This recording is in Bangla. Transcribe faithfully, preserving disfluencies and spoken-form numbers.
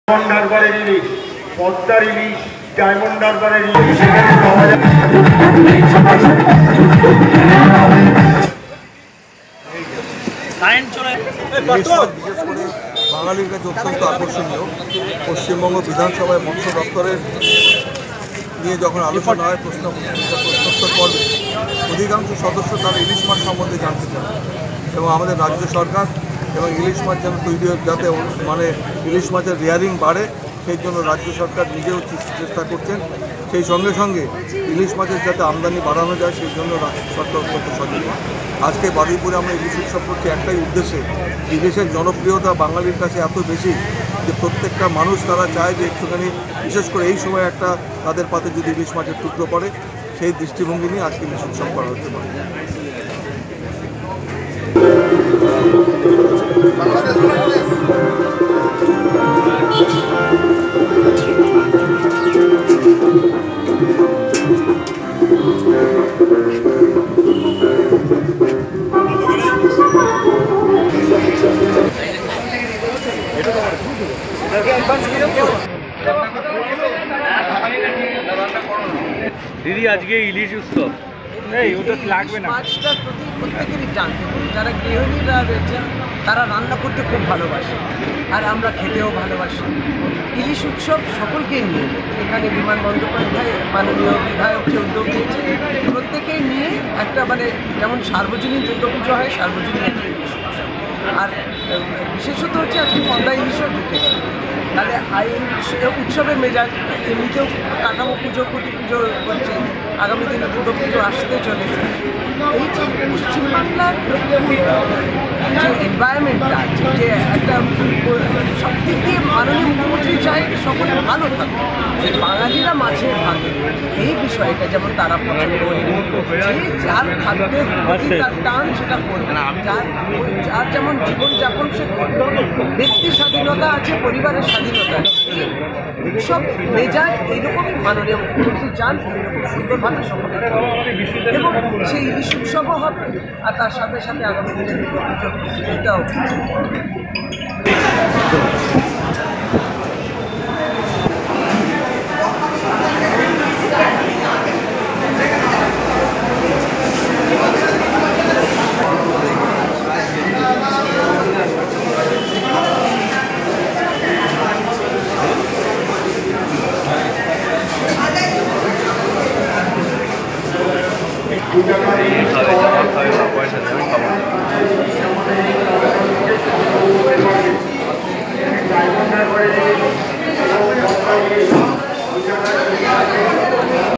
ডারবারের ইলিশ, পদ্মার ইলিশ, ডায়মন্ড ডারবারের ইলিশ সেখানে পাওয়া যায়। বিশেষ করে বাঙালির কাছে অত্যন্ত আকর্ষণীয়। পশ্চিমবঙ্গ বিধানসভায় মৎস্য দপ্তরের নিয়ে যখন আলোচনা হয় প্রশ্ন প্রশ্নোত্তর পর্বে অধিকাংশ সদস্য তারা ইলিশ মাছ সম্বন্ধে জানতে চান এবং আমাদের রাজ্য সরকার এবং ইলিশ মাছ যেন তৈরি যাতে মানে ইলিশ মাছের রেয়ারিং বাড়ে সেই জন্য রাজ্য সরকার নিজেও চেষ্টা করছেন। সেই সঙ্গে সঙ্গে ইলিশ মাছের যাতে আমদানি বাড়ানো যায় সেই জন্য রাজ্য সরকার অত্যন্ত সচেতন। আজকে বারুইপুরে আমরা ইলিশ উৎসব করছি একটাই উদ্দেশ্যে, ইলিশের জনপ্রিয়তা বাঙালির কাছে এত বেশি যে প্রত্যেকটা মানুষ তারা চায় যে একটুখানি বিশেষ করে এই সময় একটা তাদের পাতে যদি ইলিশ মাছের টুকরো পড়ে সেই দৃষ্টিভঙ্গি নিয়ে আজকে ইলিশ উৎসব করা হতে পারে। দিদি আজকে ইলিশ উৎসব এই ওটা লাগবে না। মাছটা প্রত্যেকেরই টান, যারা গৃহিণীরা রয়েছেন তারা রান্না করতে খুব ভালোবাসে আর আমরা খেতেও ভালোবাসি। ইলিশ উৎসব সকলকেই নিয়ে, এখানে বিমান বন্দ্যোপাধ্যায় মাননীয় বিধায়ক যে উদ্যোগ নিয়েছে প্রত্যেকেই নিয়ে একটা মানে যেমন সার্বজনীন দুর্গাপুজো হয় সার্বজনীন একটা ইলিশ উৎসব। আর বিশেষত হচ্ছে আজকে পদ্মা ইলিশও ঢুকেছে, তাহলে উৎসবের মেজাজ এমনিতেও কাঠামো পুজো কুটি পুজো করছে, আগামী দিনে দুর্গা পুজো আসতে চলেছে। এই যে পশ্চিমবাংলার যে এনভায়রনমেন্টটা আছে, যে একটা সব দিক দিয়ে মাননীয় মুখ্যমন্ত্রী চায় সকলে ভালো থাকবে, যে বাঙালিরা মাছের ভাগে এই বিষয়টা যেমন তারা পছন্দ করবে, যে যার খাদ্যের প্রতি তার টান সেটা করবে, যার যার যেমন জীবনযাপন সে করবে, ব্যক্তি স্বাধীনতা আছে, পরিবারের স্বাধীনতা আছে। সব মেজাজ এইরকমই মাননীয় মুখ্যমন্ত্রী চান, এইরকম সুন্দরভাবে সকলে এবং সেই ইলিশ উৎসবও হবে আর তার সাথে সাথে আগামী দিনে দুর্গাপুজোর প্রস্তুতিটাও। পয়সা দেবে খাবো।